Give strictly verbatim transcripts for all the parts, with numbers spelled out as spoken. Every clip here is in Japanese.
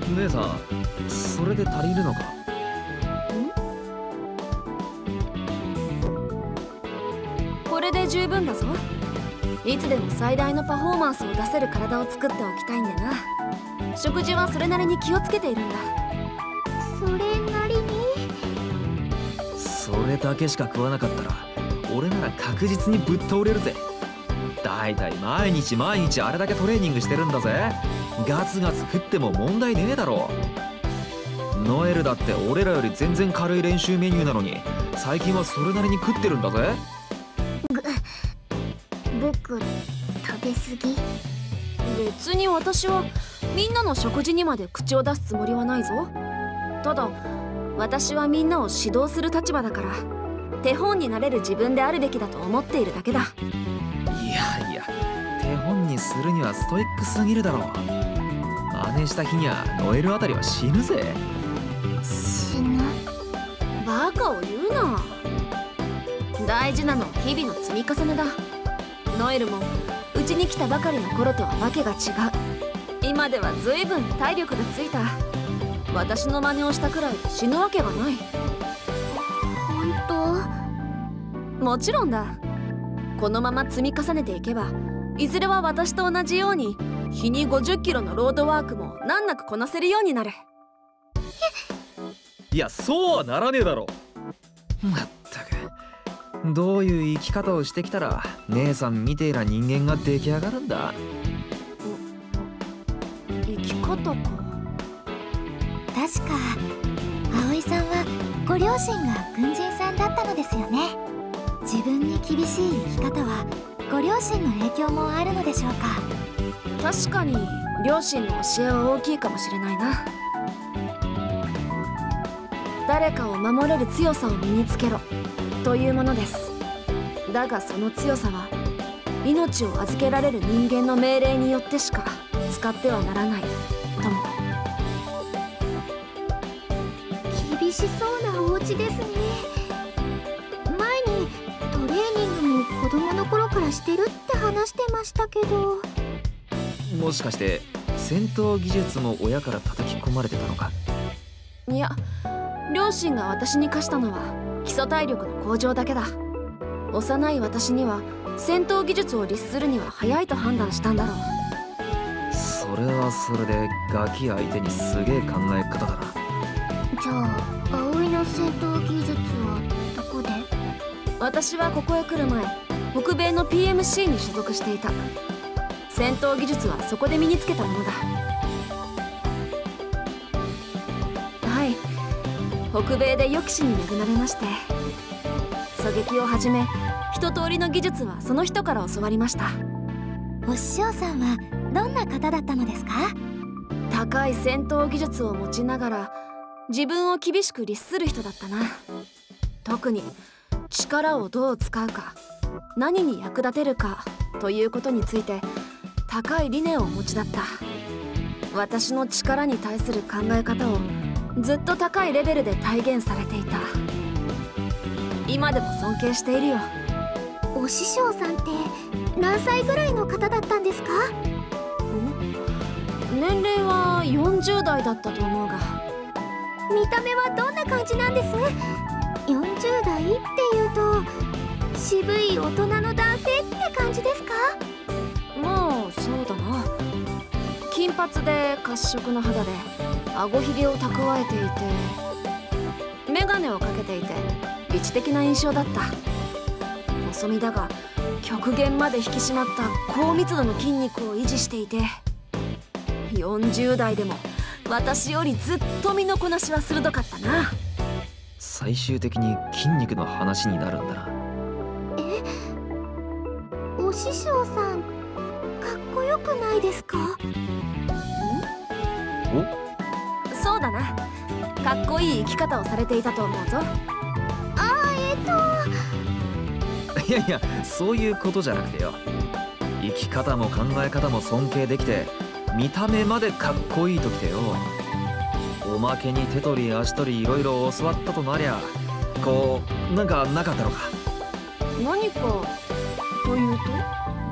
姉さん、それで足りるのか？ これで十分だぞ。いつでも最大のパフォーマンスを出せる体を作っておきたいんだな。食事はそれなりに気をつけているんだ。 それなりに？ それだけしか食わなかったら俺なら確実にぶっ倒れるぜ。だいたい毎日毎日あれだけトレーニングしてるんだぜ。ガツガツ食っても問題ねえだろ。ノエルだって俺らより全然軽い練習メニューなのに最近はそれなりに食ってるんだぜ。 僕、食べ過ぎ？ 別に私はみんなの食事にまで口を出すつもりはないぞ。ただ私はみんなを指導する立場だから手本になれる自分であるべきだと思っているだけだ。 いやいや、手本にするにはストイックすぎるだろう。真似した日にはノエルあたりは死ぬぜ。 死ぬ？ バカを言うな。大事なのは日々の積み重ねだ。ノエルもうちに来たばかりの頃とはわけが違う。今では随分体力がついた。私の真似をしたくらい死ぬわけがない。 本当？もちろんだ。このまま積み重ねていけばいずれは私と同じように日にごじゅっキロのロードワークも難なくこなせるようになる。 いや、そうはならねえだろ。まったく、どういう生き方をしてきたら姉さんみてえな人間が出来上がるんだ。 生き方か。 確か葵さんはご両親が軍人さんだったのですよね。自分に厳しい生き方はご両親の影響もあるのでしょうか？ 確かに両親の教えは大きいかもしれないな。誰かを守れる強さを身につけろというものです。だがその強さは命を預けられる人間の命令によってしか使ってはならないとも。 厳しそうなお家ですね。前にトレーニングも子供の頃からしてるって話してましたけど。 もしかして戦闘技術も親から叩き込まれてたのか？ いや、両親が私に課したのは基礎体力の向上だけだ。幼い私には戦闘技術を律するには早いと判断したんだろう。 それはそれでガキ相手にすげえ考え方だな。 じゃあ葵の戦闘技術はどこで？ 私はここへ来る前北米の ピーエムシー に所属していた。戦闘技術はそこで身につけたものだ。はい、北米で予期しに恵まれまして、狙撃をはじめ一通りの技術はその人から教わりました。 お師匠さんはどんな方だったのですか？ 高い戦闘技術を持ちながら自分を厳しく律する人だったな。特に力をどう使うか、何に役立てるかということについて高い理念をお持ちだった。私の力に対する考え方をずっと高いレベルで体現されていた。今でも尊敬しているよ。 お師匠さんって何歳ぐらいの方だったんですか？ 年齢はよんじゅう代だったと思うが。 見た目はどんな感じなんです？よんじゅう代っていうと渋い大人の男性って感じですか？ まあそうだな。金髪で褐色の肌で顎ひげを蓄えていて眼鏡をかけていて理知的な印象だった。細身だが極限まで引き締まった高密度の筋肉を維持していて、よんじゅう代でも私よりずっと身のこなしは鋭かったな。 最終的に筋肉の話になるんだな。 え、お師匠さんかっこよくないですか？ん？ お？ そうだな。かっこいい生き方をされていたと思うぞ。 あー、えっといやいや、そういうことじゃなくてよ。生き方も考え方も尊敬できて見た目までかっこいいときてよ。おまけに手取り足取りいろいろ教わったとなりゃ、こうなんかなかったのか？ 何かというと？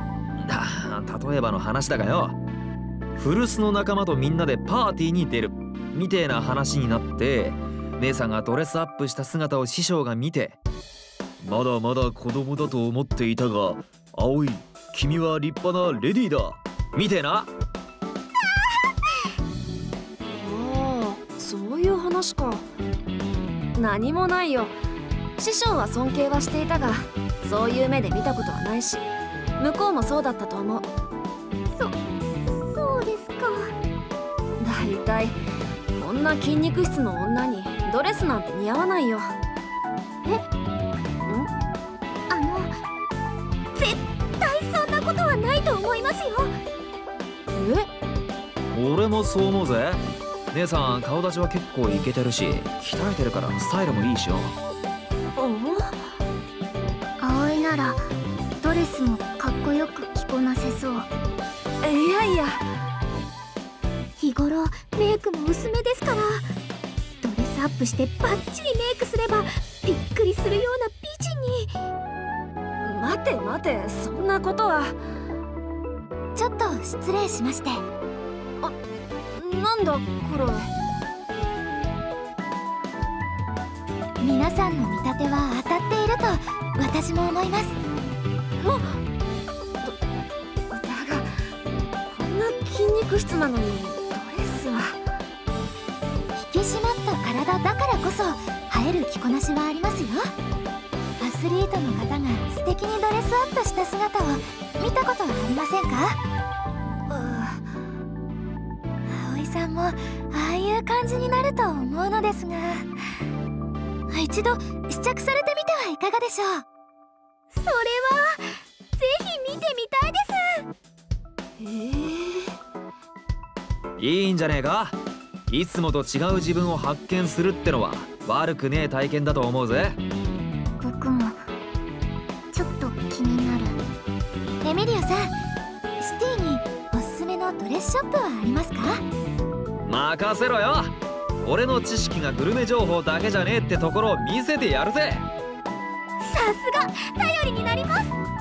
例えばの話だがよ、古巣の仲間とみんなでパーティーに出る。 みてえな話になって、姉さんがドレスアップした姿を師匠が見て、まだまだ子供だと思っていたが、葵、君は立派なレディーだみてえな。 ああ、そういう話か。何もないよ。師匠は尊敬はしていたが、そういう目で見たことはないし、向こうもそうだったと思う。 そそうですか。 だいたいこんな筋肉質の女にドレスなんて似合わないよ。 え？ん？あの絶対そんなことはないと思いますよ。 え？俺もそう思うぜ。姉さん顔立ちは結構イケてるし、鍛えてるからスタイルもいいしよ。 葵ならドレスもかっこよく着こなせそう。 いやいや、 日頃メイクも薄めですから、ドレスアップしてバッチリメイクすればびっくりするような美人に。 待て待て、そんなことは。 ちょっと失礼しまして。 なんだクロエ。 皆さんの見立ては当たっていると私も思います。 ま、だ、だがこんな筋肉質なのにドレスは。 引き締まった体だからこそ映える着こなしはありますよ。アスリートの方が素敵にドレスアップした姿を見たことはありませんか？葵さんもああいう感じになると思うのですが、一度試着されてみてはいかがでしょう。それはぜひ見てみたいです。 えー、いいんじゃねえか。いつもと違う自分を発見するってのは悪くねえ体験だと思うぜ。 僕もちょっと気になる。エミリオさん、シティにおすすめのドレスショップはありますか？ 任せろよ。俺の知識がグルメ情報だけじゃねえってところを見せてやるぜ。 さすが頼りになります。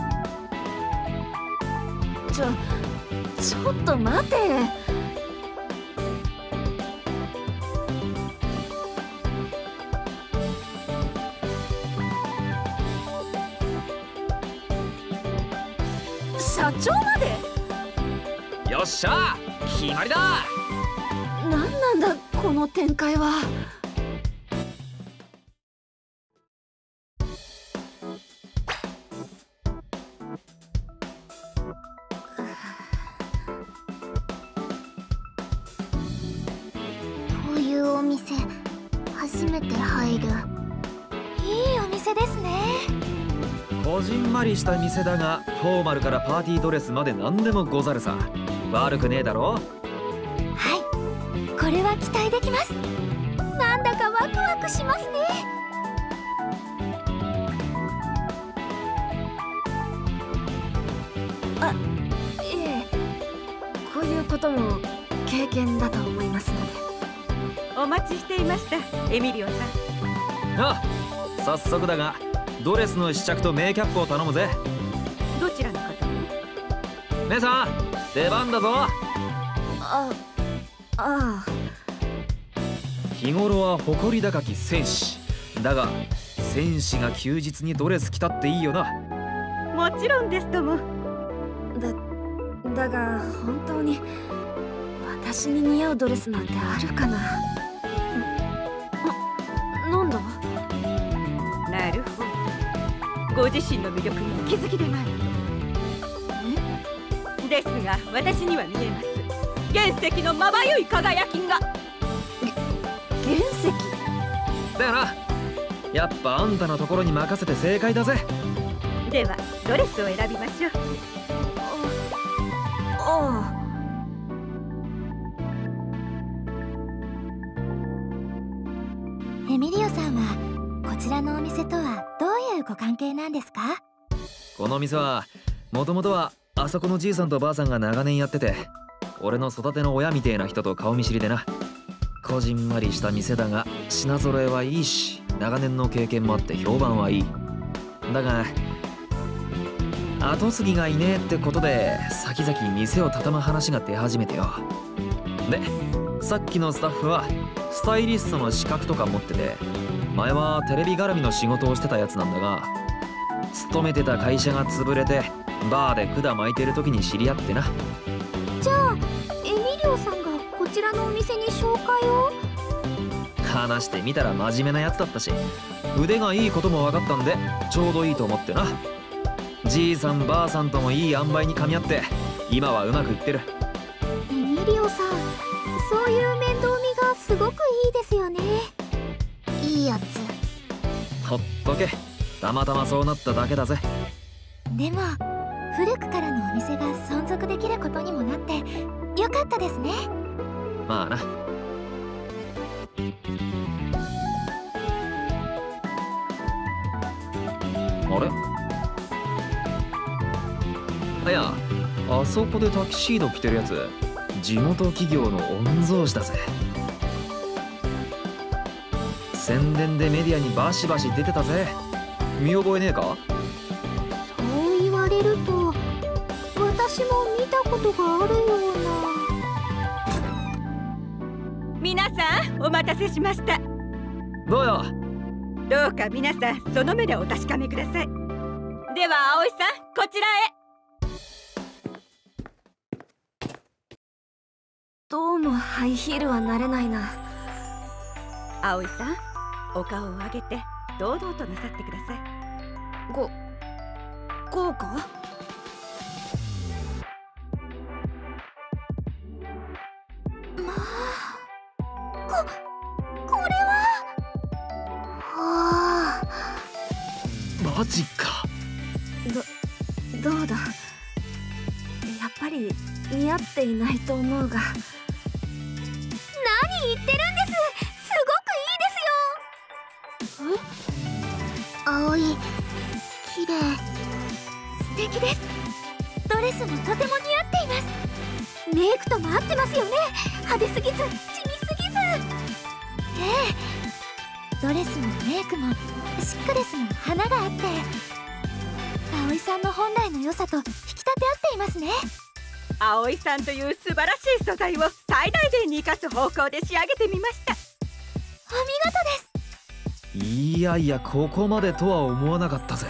ちょちょっと待て。社長まで。 よっしゃ、決まりだ。 何なんだこの展開は。 こういうお店初めて入る。いいお店ですね。 こじんまりした店だが、フォーマルからパーティードレスまで何でもござるさ。悪くねえだろ。 はい、これは期待できます。なんだかワクワクしますね。 あ、いえ、こういうことも経験だと思いますので。 お待ちしていました、エミリオさん。 あ、早速だがドレスの試着とメイキャップを頼むぜ。 どちらの方？ 姉さん、出番だぞ。 あ、ああ。 日頃は誇り高き戦士だが、戦士が休日にドレス着たっていいよな。 もちろんですとも。 だだが本当に私に似合うドレスなんてあるかな。な、なんだ。 なるほど、ご自身の魅力にお気づきでないと。え？ですが私には見えます。原石のまばゆい輝きが。 原石だよな。やっぱあんたのところに任せて正解だぜ。 ではドレスを選びましょう。 ああ。 エミリオさんはこちらのお店とはどういうご関係なんですか？ この店はもともとはあそこのじいさんとばあさんが長年やってて、俺の育ての親みてえな人と顔見知りでな。こじんまりした店だが品揃えはいいし、長年の経験もあって評判はいい。だが後継ぎがいねえってことで先々店を畳む話が出始めてよ。でさっきのスタッフはスタイリストの資格とか持ってて、前はテレビ絡みの仕事をしてたやつなんだが、勤めてた会社が潰れてバーで管巻いてる時に知り合ってな。 じゃあエミリオさんがこちらのお店に紹介を？ 話してみたら真面目なやつだったし、腕がいいことも分かったんでちょうどいいと思ってな。じいさんばあさんともいい塩梅に噛み合って今はうまくいってる。 エミリオさん、そういう面倒見がすごくいいですよね。いいやつ。 ほっとけ、たまたまそうなっただけだぜ。 でも古くからのお店が存続できることにもなってよかったですね。 まあな。あれ？いや、あそこでタキシード着てるやつ、地元企業の御曹司だぜ。宣伝でメディアにバシバシ出てたぜ。見覚えねえか？ そう言われると私も見たことがあるような。 皆さんお待たせしました。 どうよ。 どうか皆さんその目でお確かめください。では葵さん、こちらへ。 どうもハイヒールは慣れないな。 葵さん、お顔を上げて堂々となさってください。 ご、こうか？ まあ、こ、これは。はあ。 マジか。 ど、どうだ。やっぱり似合っていないと思うが。 何言ってるんです。すごくいいですよ。え？葵、綺麗。素敵です。ドレスもとても似合っています。メイクとも合ってますよね。派手すぎず地味すぎず。ええ、ドレスもメイクもシックレスも花があって、葵さんの本来の良さと引き立て合っていますね。 葵さんという素晴らしい素材を最大限に生かす方向で仕上げてみました。 お見事です。 いやいや、ここまでとは思わなかったぜ。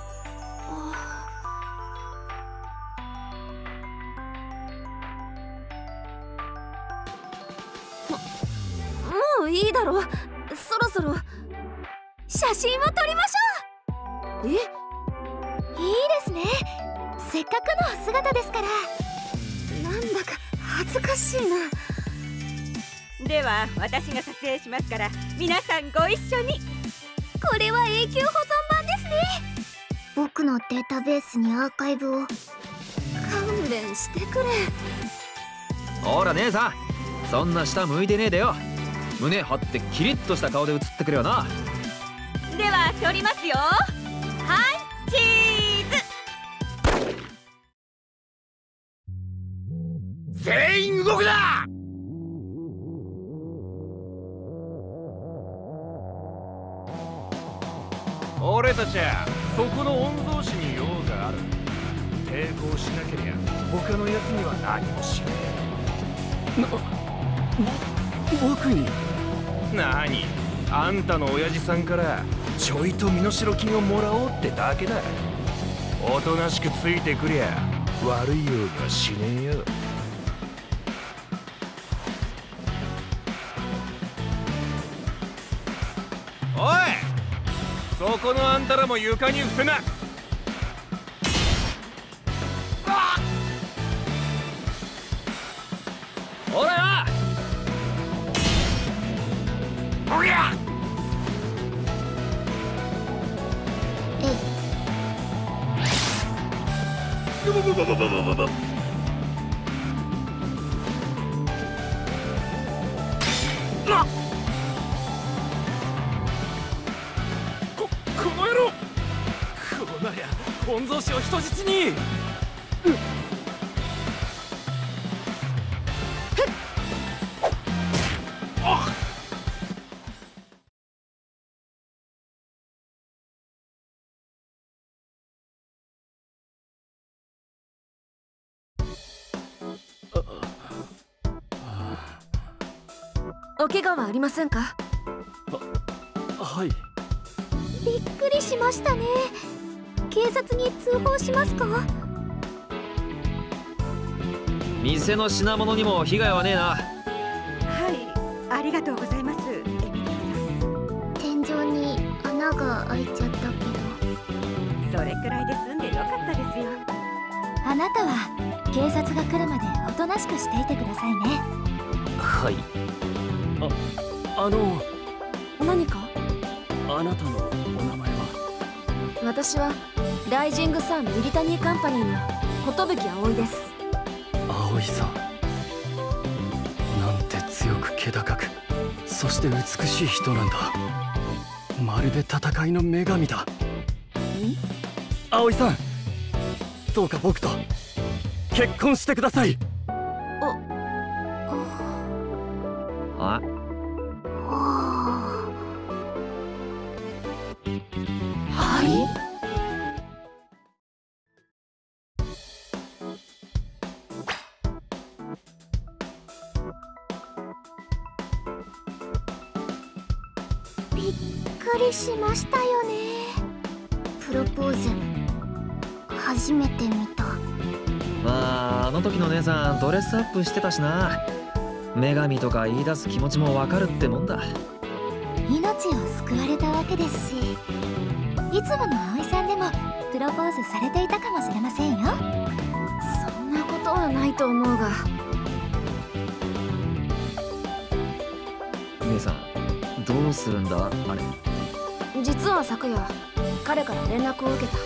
もういいだろ。そろそろ写真を撮りましょう。 え？ いいですね。せっかくのお姿ですから。 なんだか恥ずかしいな。 では私が撮影しますから皆さんご一緒に。 これは永久保存版ですね。僕のデータベースにアーカイブを。 勘弁してくれ。 ほら姉さん、そんな下向いてねえでよ。胸張ってキリッとした顔で写ってくれよな。 では撮りますよ。はいチーズ。 全員動くな。俺たちはそこの御曹司に用がある。抵抗しなけりゃ他の奴には何もしねえ。な、ぼ、僕に？何？あんたの親父さんからちょいと身代金をもらおうってだけだ。おとなしくついてくりゃ悪いようがしねえよ。おい、そこのあんたらも床に伏せな。 ほらよ。 おりゃ。ブブブブブブブブ。あっ。こ、この野郎。こうなりゃ御曹司を人質に。 怪我はありませんか？ はい。 びっくりしましたね。警察に通報しますか？ 店の品物にも被害はねえな。 はい、ありがとうございます、エミリアさん。 天井に穴が開いちゃったけど。 それくらいで済んでよかったですよ。 あなたは警察が来るまでおとなしくしていてくださいね。 はい。あ、あの何か？ あなたのお名前は？ 私はライジングサンミリタニーカンパニーの寿葵です。 葵さん、なんて強く気高く、そして美しい人なんだ。まるで戦いの女神だ。ん？葵さん、どうか僕と結婚してください。 あ、 はい？ びっくりしましたよね。プロポーズ初めて見た。 まああの時の姉さんドレスアップしてたしな。女神とか言い出す気持ちもわかるってもんだ。 命を救われたわけですし、いつもの葵さんでもプロポーズされていたかもしれませんよ。 そんなことはないと思うが。 姉さん、どうするんだあれ？ 実は昨夜彼から連絡を受けた。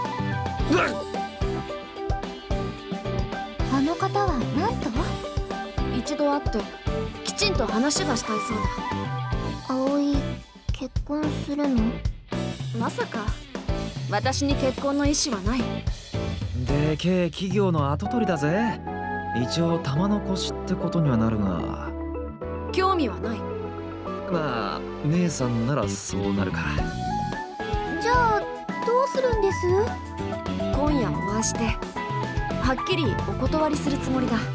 あの方は何と？ 一度会ってきちんと話がしたいそうだ。 葵、結婚するの？ まさか私に結婚の意思はない。 でけえ企業の跡取りだぜ。一応玉の腰ってことにはなるが。 興味はない。 まあ姉さんならそうなるか。 じゃあどうするんです？ 今夜お会いしてはっきりお断りするつもりだ。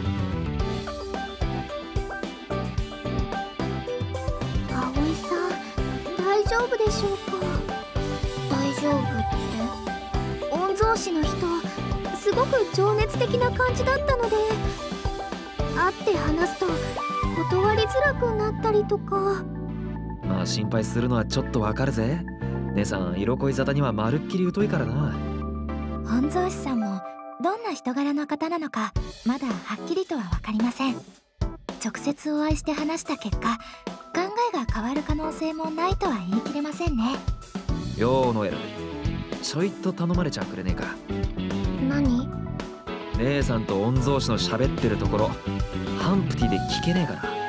葵さん、大丈夫でしょうか？大丈夫って御曹司の人すごく情熱的な感じだったので、会って話すと断りづらくなったりとか。 まあ心配するのはちょっとわかるぜ。姉さん色恋沙汰にはまるっきり疎いからな。 御曹司さんもどんな人柄の方なのかまだはっきりとは分かりません。直接お会いして話した結果、考えが変わる可能性もないとは言い切れませんね。 ようノエル、ちょいと頼まれちゃくれねえか。 何？ 姉さんと御曹司の喋ってるところハンプティで聞けねえかな。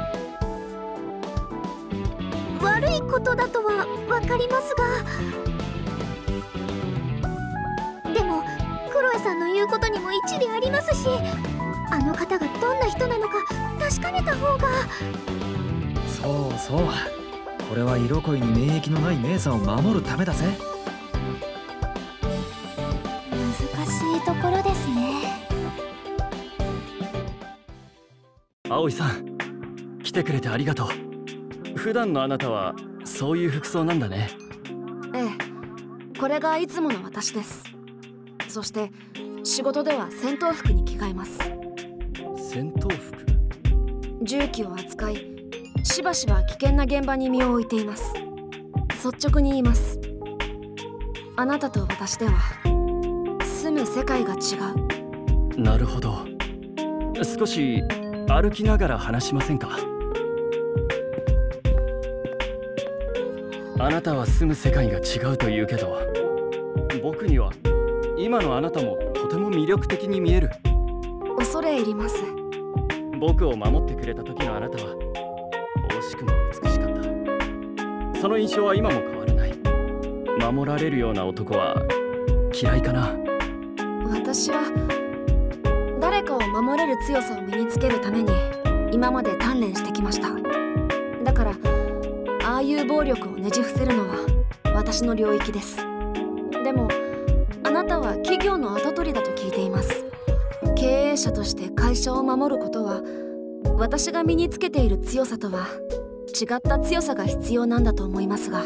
悪いことだとは分かりますが、でもクロエさんの言うことにも一理ありますし、あの方がどんな人なのか確かめた方が。 そうそう、これは色恋に免疫のない姉さんを守るためだぜ。 難しいところですね。 葵さん、来てくれてありがとう。普段のあなたはそういう服装なんだね。 ええ、これがいつもの私です。そして仕事では戦闘服に着替えます。 戦闘服？ 銃器を扱い、しばしば危険な現場に身を置いています。率直に言います。あなたと私では住む世界が違う。 なるほど。少し歩きながら話しませんか？あなたは住む世界が違うと言うけど、僕には今のあなたもとても魅力的に見える。 恐れ入ります。 僕を守ってくれた時のあなたは惜しくも美しかった。その印象は今も変わらない。守られるような男は嫌いかな。 私は誰かを守れる強さを身につけるために今まで鍛錬してきました。だからああいう暴力をねじ伏せるのは私の領域です。でもあなたは企業の跡取りだと聞いています。経営者として会社を守ることは私が身につけている強さとは違った強さが必要なんだと思いますが。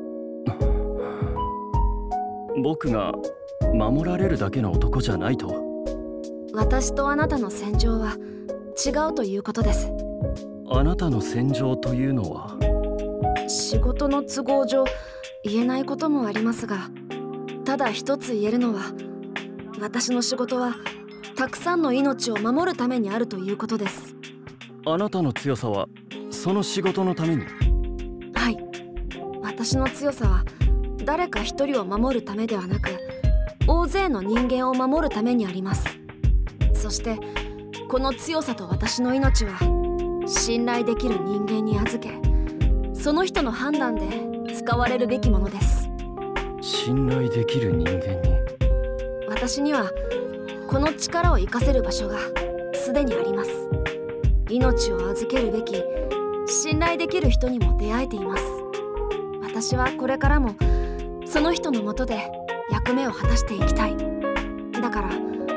僕が守られるだけの男じゃないと？ 私とあなたの戦場は違うということです。 あなたの戦場というのは？ 仕事の都合上言えないこともありますが、ただ一つ言えるのは、私の仕事はたくさんの命を守るためにあるということです。 あなたの強さはその仕事のために？ はい、私の強さは誰か一人を守るためではなく、大勢の人間を守るためにあります。そしてこの強さと私の命は信頼できる人間に預け、その人の判断で使われるべきものです。 信頼できる人間に？ 私にはこの力を生かせる場所がすでにあります。命を預けるべき信頼できる人にも出会えています。私はこれからもその人のもとで役目を果たしていきたい。だから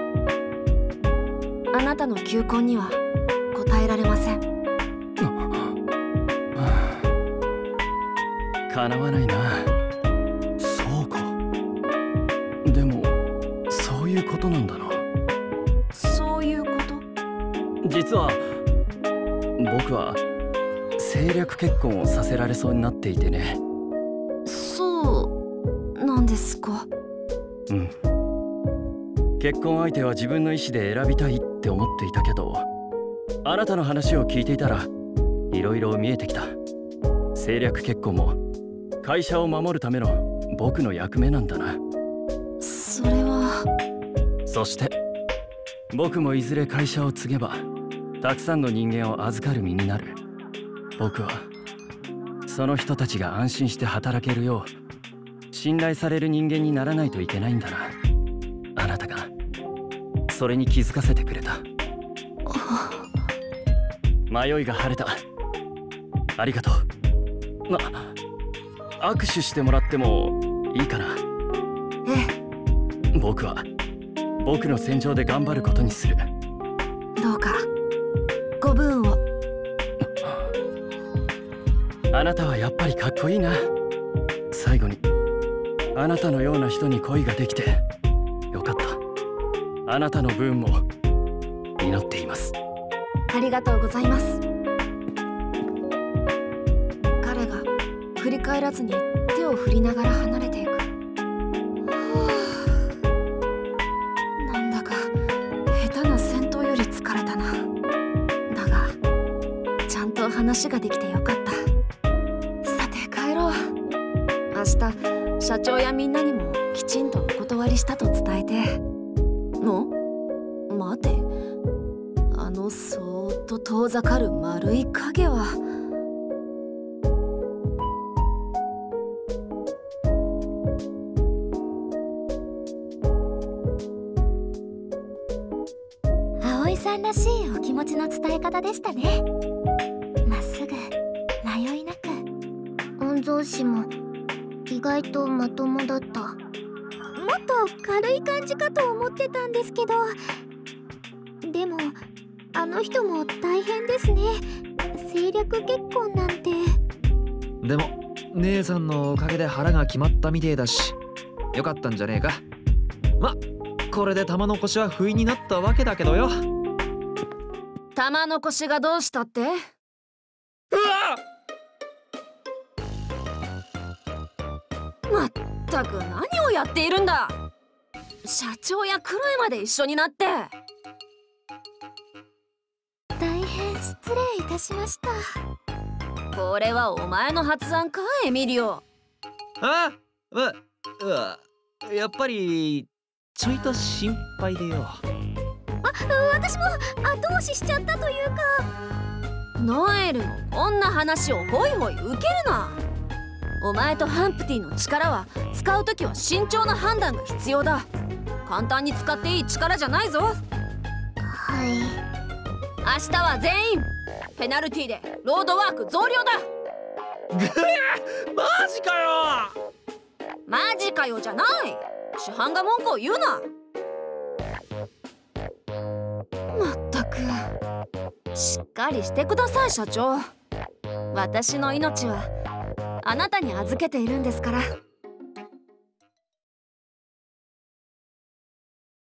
あなたの求婚には答えられません。 叶わないな。そうか。でもそういうことなんだな。 そういうこと？ 実は僕は政略結婚をさせられそうになっていてね。 そうなんですか？ うん。結婚相手は自分の意思で選びたいって思っていたけど、あなたの話を聞いていたらいろいろ見えてきた。政略結婚も会社を守るための僕の役目なんだな。 それは。 そして僕もいずれ会社を継げばたくさんの人間を預かる身になる。僕はその人たちが安心して働けるよう信頼される人間にならないといけないんだな。あなたがそれに気づかせてくれた。迷いが晴れた。ありがとう。な、握手してもらってもいいかな？ ええ。 僕は僕の戦場で頑張ることにする。 どうかご武運を。 あなたはやっぱりかっこいいな。最後にあなたのような人に恋ができてよかった。あなたの分も祈っています。 ありがとうございます。彼が振り返らずに手を振りながら離れていく。なんだか下手な戦闘より疲れたな。だがちゃんと話ができてよかった。さて帰ろう。明日社長やみんなにもきちんとお断りしたと伝えて。の待て、あのそーっと遠ざかる丸い影は。 葵さんらしいお気持ちの伝え方でしたね。まっすぐ迷いなく。 御曹司も意外とまともだった。 もっと軽い感じかと思ってたんですけど、でもあの人も大変ですね。政略結婚なんて。 でも姉さんのおかげで腹が決まったみてえだし、よかったんじゃねえか。ま、これで玉の腰は不意になったわけだけどよ。 玉の腰がどうしたって？うわっ！まったく何をやっているんだ。社長やクロエまで一緒になって。 大変失礼いたしました。 これはお前の発案か、エミリオ。 あ、うわ、うわ、やっぱりちょいと心配でよ。 あ、私も後押ししちゃったというか。 ノエルもこんな話をホイホイ受けるな。お前とハンプティの力は使うときは慎重な判断が必要だ。簡単に使っていい力じゃないぞ。 はい。 明日は全員ペナルティでロードワーク増量だ。 ぐえ、マジかよ。 マジかよじゃない。主犯が文句を言うな。まったくしっかりしてください社長。私の命はあなたに預けているんですから。